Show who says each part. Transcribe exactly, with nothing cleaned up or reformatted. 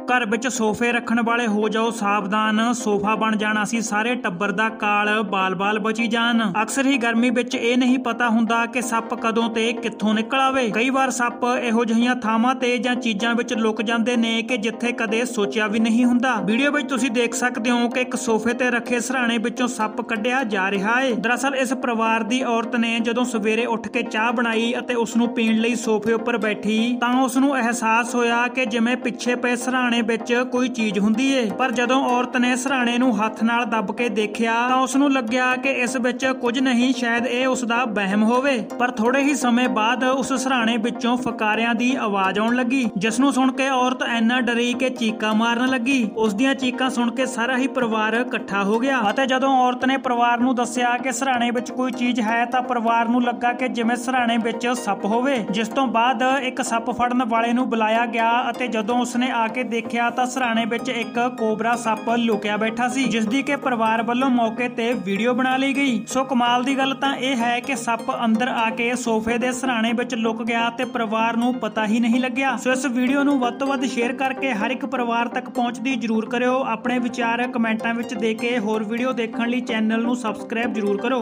Speaker 1: घर विच सोफे रखण वाले हो जाओ सावधान, सोफा बन जाना सी सारे टब्बर दा काल, बाल बाल बची जान। अक्सर ही गर्मी विच ये नहीं पता हुंदा कि सप कदों ते कित्थों निकल आवे। कई बार सप इहो जिहियां थावां ते जां चीजां विच लुक जांदे ने कि जिथे कदे सोचिया भी नहीं हुंदा। वीडियो विच तुसीं देख सकदे हो कि एक सोफे ते रखे सराणे विचों सप कढिया जा रिहा है। दरअसल इस परिवार दी औरत ने जदों सवेरे उठ के चाह बनाई अते उसनूं पीण लई सोफे उपर बैठी तां उसनूं एहसास होया कि जिवें पिछे पे सराणे विच कोई चीज हुंदी है। पर जदों औरत ने सराणे नूं हत्थ नाल दब के देखिया तां उसनूं लग्या कि इस विच कुछ नहीं, शायद ये उसदा वहम होवे। पर थोड़े ही समय बाद उस सराणे विचों फकारियां दी आवाज आउण लगी, जिसनूं सुण के औरत ऐना डरी कि चीकां मारन लगी। उस दियां चीकां सुण के सारा ही परिवार इकट्ठा हो गया अते जदों औरत ने परिवार नूं दस्सिया कि सराणे विच कोई चीज है तां परिवार नूं लगा कि जिवें सराणे विच सप होवे। जिस तों बाद एक सप फड़न वाले नूं बुलाया गया अते जदों उसने आके देखिया तां सराणे विच एक कोबरा सप लुकिया बैठा सी, जिस दी के परिवार ਵੱਲੋਂ मौके ते वीडियो बना ली गई। सो कमाल दी गल तां यह है कि सप अंदर आके सोफे दे सराणे विच लुक गया ते परिवार नूं पता ही नहीं लग्या। सो इस वीडियो नूं वध तों वध शेयर करके हर एक परिवार तक पहुंचदी जरूर करियो। अपने विचार कमेंटां विच दे के होर वीडियो देखण लई चैनल नूं सबसक्राइब जरूर करो।